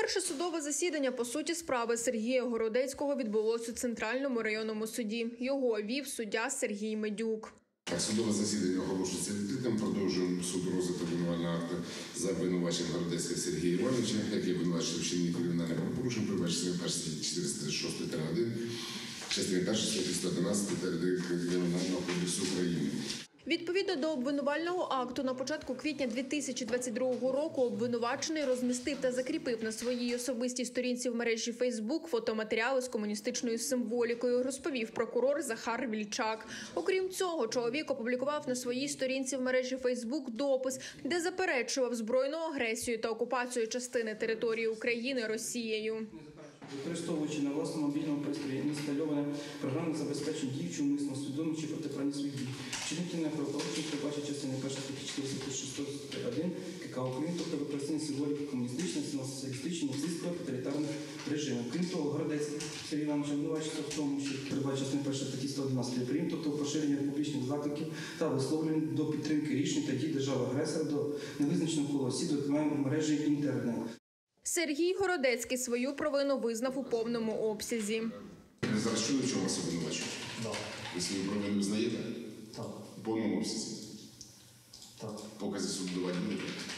Перше судове засідання по суті справи Сергія Городецького відбулося у Центральному районному суді. Його вів суддя Сергій Медюк. Судове засідання оголошується відкритим. Продовжуємо суд розгляд обвинувального акту за обвинуваченням Городецького Сергія Івановича, який обвинувачує вчинення кримінальних правопорушень, передбачених першої 436-1, частини 1 статті 111 Кримінального кодексу України. Відповідно до обвинувального акту, на початку квітня 2022 року обвинувачений розмістив та закріпив на своїй особистій сторінці в мережі Facebook фотоматеріали з комуністичною символікою, розповів прокурор Захар Вільчак. Окрім цього, чоловік опублікував на своїй сторінці в мережі Facebook допис, де заперечував збройну агресію та окупацію частини території України Росією. Використовуючи на власному мобільному пристрої інстальоване програмне забезпечення діючи умисно, свідомі чи протиправні своїх дій. Вчинительне правопорушення передбачає частини 1 статті 436-1 КК України, тобто використання символіки комуністичних, націоналістичних, нацистських, тоталітарних режимів. Крім того, Городецький Сергій Іванович обвинувачується в тому, що передбачає частини 1 статті 111 Прим, тобто поширення публічних закликів та висловлень до підтримки рішень та дій держави-агресора до невизначеного кола осіб, зокрема в мережі інтернет. Сергій Городецький свою провину визнав у повному обсязі. Ви зараз чули, в чому вас обвинувачують? Так. Ви свою провину визнаєте? Так. У повному обсязі? Так. Покази суду давати будете?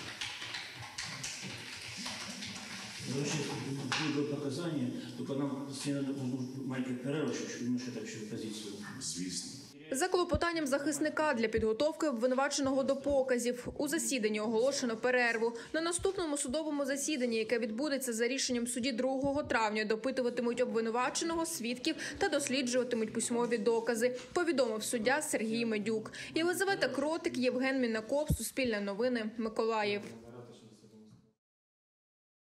Вообще, будет показания, только нам надо маленький перерыв, чтобы немножко так еще позицию. Звісно. За клопотанням захисника для підготовки обвинуваченого до показів у засіданні оголошено перерву. На наступному судовому засіданні, яке відбудеться за рішенням судді 2 травня, допитуватимуть обвинуваченого, свідків та досліджуватимуть письмові докази, повідомив суддя Сергій Медюк. Єлизавета Кротик, Євген Мінаков, Суспільне новини, Миколаїв.